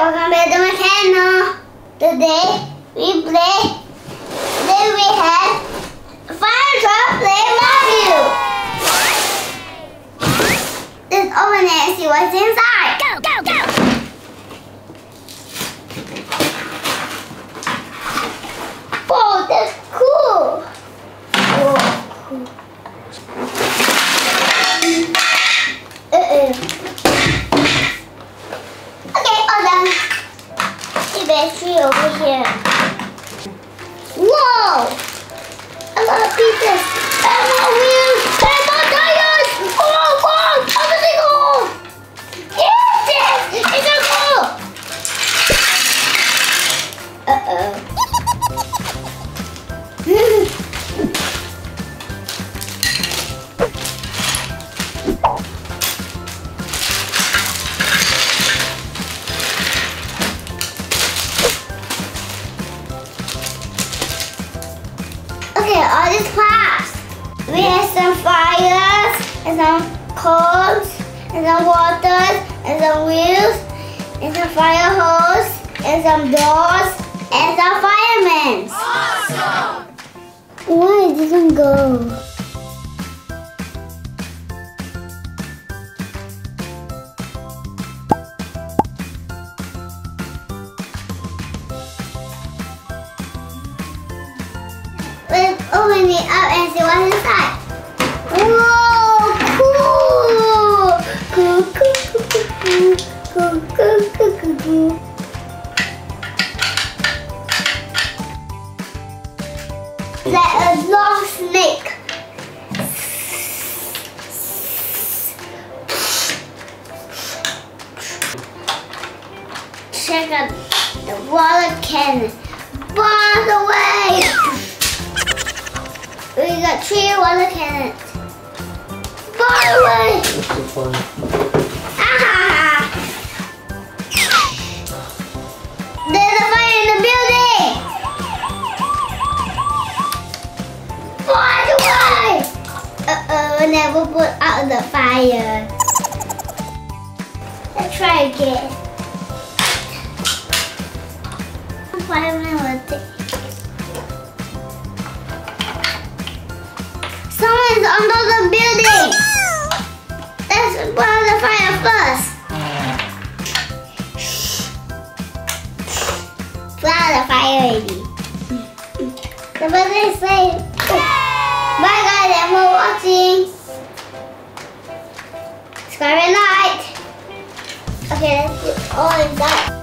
welcome back to my channel. Today we have fire truck Playmobil. Let's open it and see what's inside. Go, go, go! Whoa, that's cool. Whoa, cool. Battery over here. Whoa! A lot of pieces. And more wheels. And more tires. Oh, whoa! How does it go? Yes! It can go! Uh-oh. Okay, all these parts. We have some fires, and some coals, and some waters, and some wheels, and some fire hose, and some doors, and some firemen. Awesome! Why it doesn't go? Let's open it up and see what's inside. Whoa! Cool! Cool, cool, cool, cool, cool, cool, cool, cool. Like a long snake. Check out the water cannon. Far away! We got 3 water cannons. Far away! That's so funny. Ah! There's a fire in the building! Far away! Uh-oh, never put out the fire. Let's try again. Fireman will take. Someone's under the building! Let's put out the fire first! Put out the fire already. The building is safe. Bye guys, and we're watching. Subscribe and like. Okay, let's do all inside.